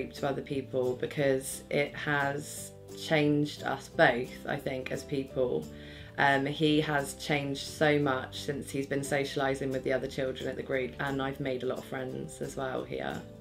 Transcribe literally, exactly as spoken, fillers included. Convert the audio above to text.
group to other people because it has changed us both, I think, as people. Um, he has changed so much since he's been socialising with the other children at the group, and I've made a lot of friends as well here.